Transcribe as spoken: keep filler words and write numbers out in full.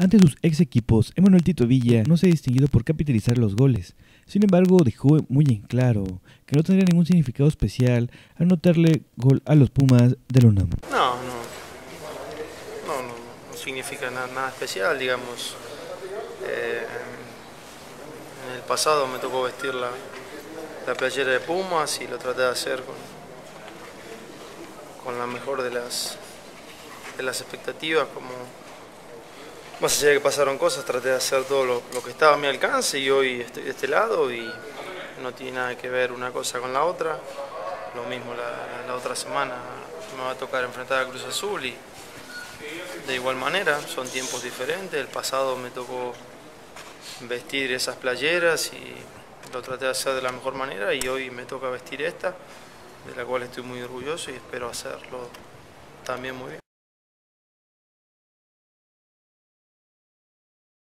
Ante sus ex equipos, Emanuel Tito Villa no se ha distinguido por capitalizar los goles. Sin embargo, dejó muy en claro que no tendría ningún significado especial anotarle gol a los Pumas de la UNAM. No, no, no, no, no significa nada, nada especial, digamos. Eh, en el pasado me tocó vestir la, la playera de Pumas y lo traté de hacer con, con la mejor de las, de las expectativas, como más allá de que pasaron cosas, traté de hacer todo lo, lo que estaba a mi alcance y hoy estoy de este lado y no tiene nada que ver una cosa con la otra. Lo mismo la, la otra semana me va a tocar enfrentar a Cruz Azul y de igual manera, son tiempos diferentes. El pasado me tocó vestir esas playeras y lo traté de hacer de la mejor manera y hoy me toca vestir esta, de la cual estoy muy orgulloso y espero hacerlo también muy bien.